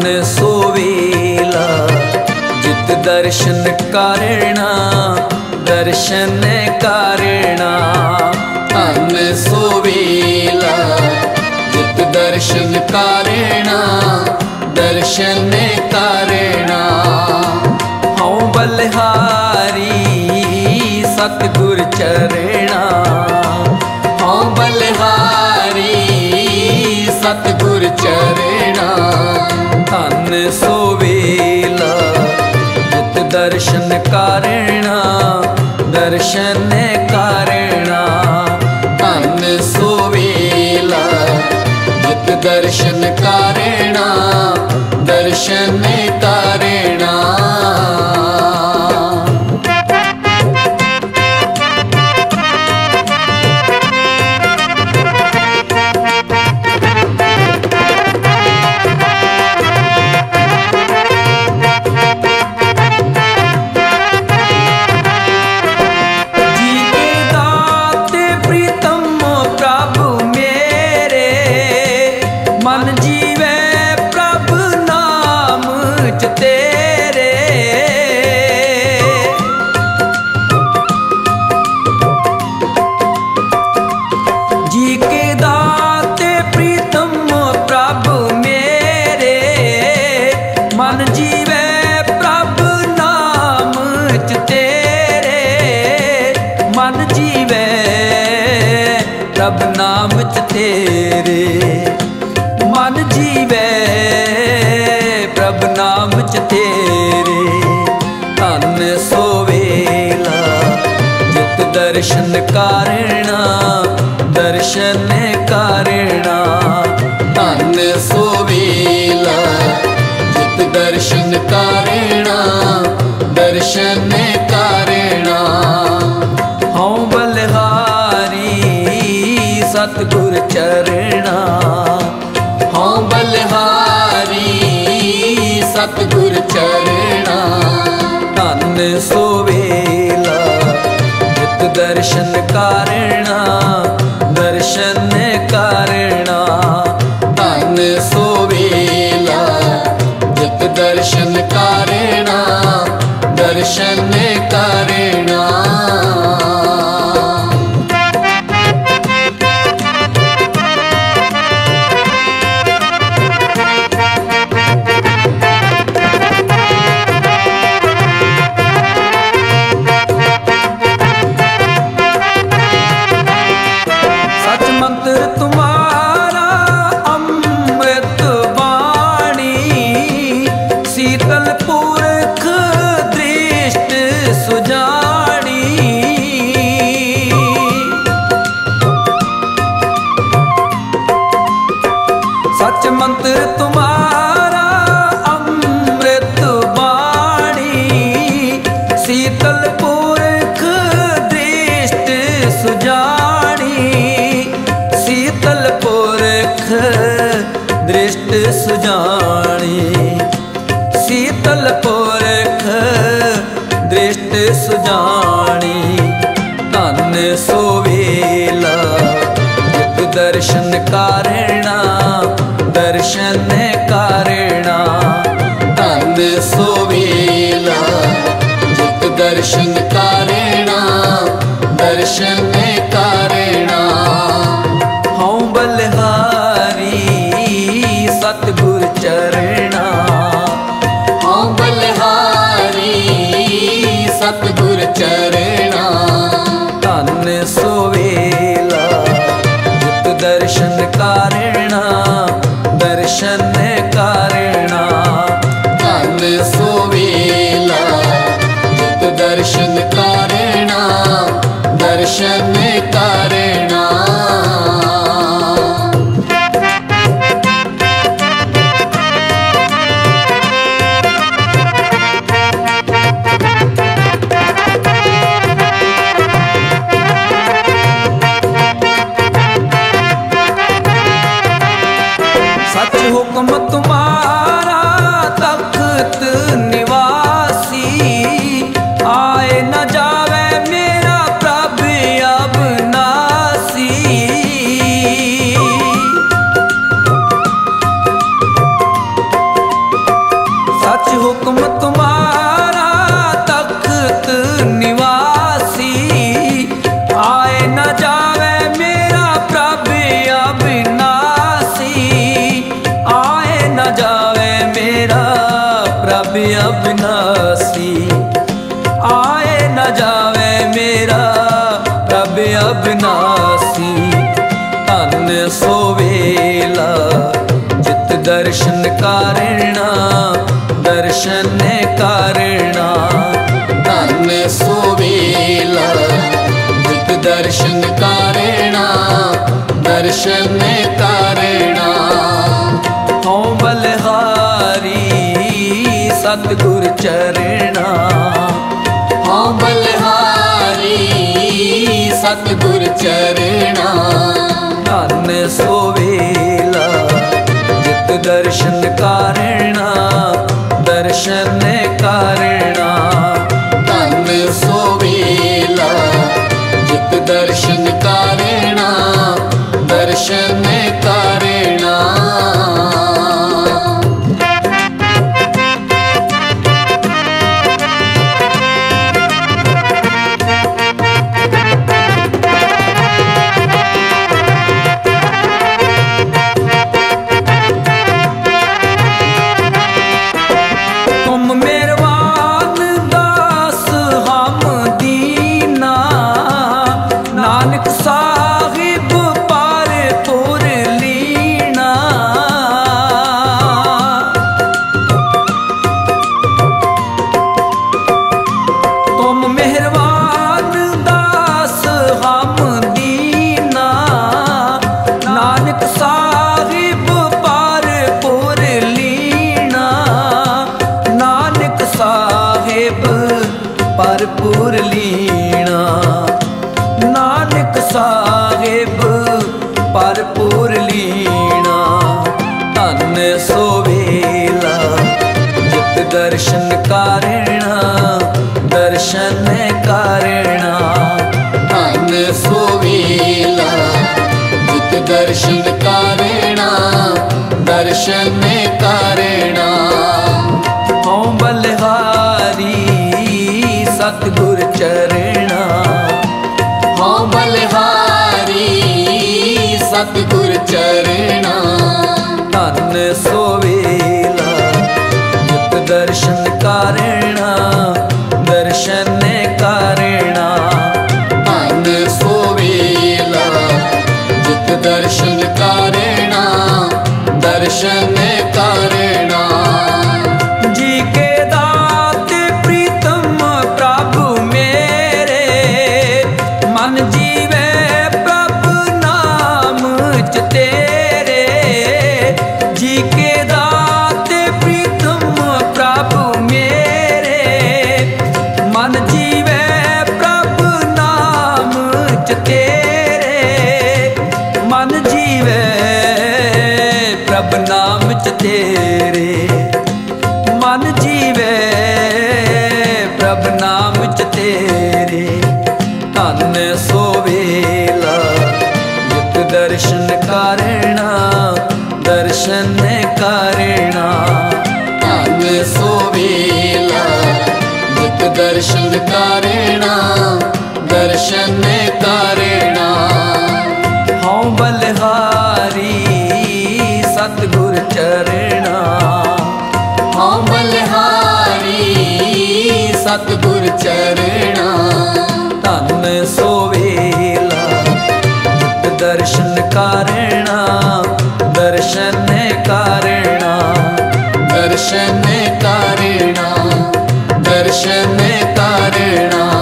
सोवेला जित दर्शन करना दर्शन करना। धन सोवेला जित दर्शन करना दर्शन करना। हूँ बलिहारी सतगुर चरणा, हूँ बलिहारी सतगुर चरणा। धन सोवेला जित दर्शन करना दर्शन करना। धन सोवेला जित दर्शन करना दर्शन करना। प्रभ नाम च तेरे मन जीवे, प्रभ नाम च तेरे। धन सोवेला जित दर्शन करना दर्शन करना। धन सोवेला जित दर्शन करना दर्शन करना। हूँ बलिहारी सतगुर चरणा, हूँ बलिहारी सतगुर चरणा। धन सोवेला जित दर्शन करना दर्शन करना। धन सोवेला जित दर्शन करना दर्शन करना। मंत्र तुम्हारा अमृत वाणी, शीतल पुरख दृष्ट सुजानी। सच मंत्र तुम्हारा अमृत वाणी, शीतल पुरख दृष्ट सुजानी। शीतल पुरख दृष्ट सुजानी, शीतल पुरख दृष्ट सुजानी। धन सोवेला जित दर्शन करना दर्शन करना। धन सोवेला जित दर्शन करना दर्शन करना। हूँ बलिहारी सतगुर चरणा, हूँ बलिहारी सतगुर चरणा। धन सोवेला जित दर्शन करना दर्शन करना। धन सोवेला जित दर्शन करना दर्शन करना। सच हुक्म तुम्हारा तख्त निवासी, आए न जावे मेरा प्रभु अब सोवेला जित दर्शन कारणा दर्शन कारणा। धन सोवेला जित दर्शन कारणा दर्शन कारणा। हों बलहारी सतगुर चरणा। हों बलहारी सतगुर चरणा। धन सोवेला जित दर्शन कारणा दर्शन कारणा। धन सोवेला जित दर्शन कारणा दर्शन कारणा। भरपूर लीना नानक साहिब भरपूर लीना। धन सोवेला जित दर्शन कारणा दर्शन कारणा। धन सोवेला जित दर्शन कारणा दर्शन कारणा। हों बलहारी सतगुर चरणा। हों बलहारी सतगुर चरणा। धन सोवेला जित दर्शन कारणा दर्शन कारणा। धन सोवेला जित दर्शन कारणा दर्शन कारणा। जी के दाते प्रीतम प्रभु मेरे मन जीवे प्रभु नाम च तेरे। जी के दाते प्रीतम प्रभु मेरे मन जीवे प्रभु नाम च तेरे। मन जीवे प्रभु नाम च तेरे। मन जीवे प्रभु नाम च तेरे। धन सोवेला जित दर्शन कारणा दर्शन कारणा। धन सोवेला जित दर्शन कारणा दर्शन कारणा। हों बलहारी सतगुर चरणा। हों बलहारी सतगुर चरणा। धन सोवेला जित दर्शन कारणा दर्शन कारणा। दर्शन कारणा दर्शन कारणा।